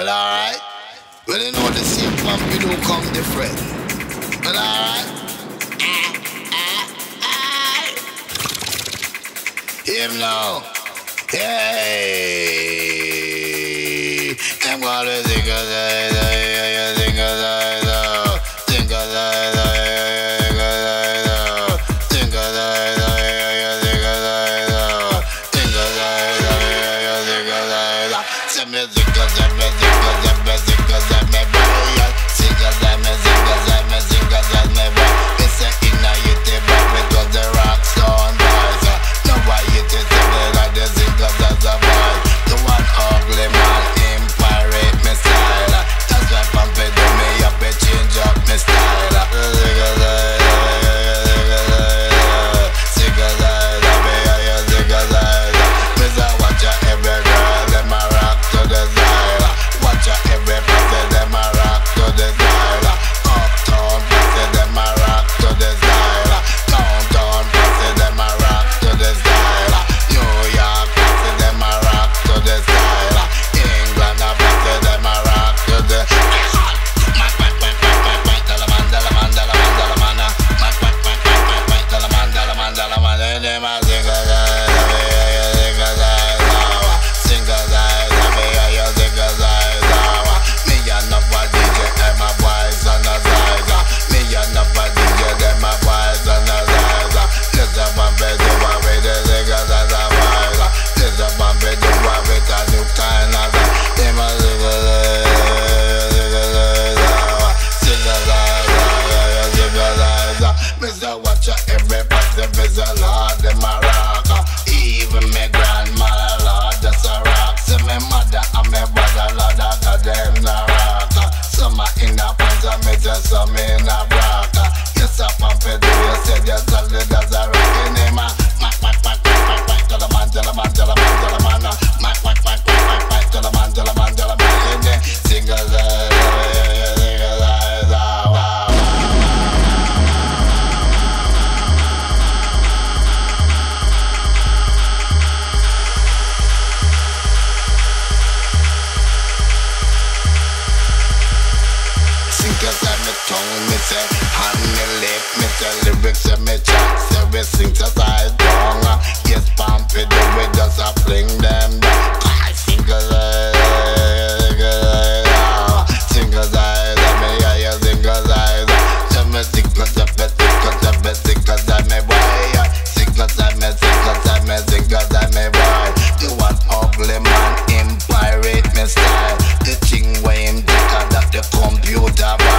Well, alright. Well, you know the same pumpy do come different. Well, alright. Him now. Hey. I'm gonna think of that. Think of that. Think of that. Think of that. Think of that. Think of that. Think of that. Send me think of that. Computer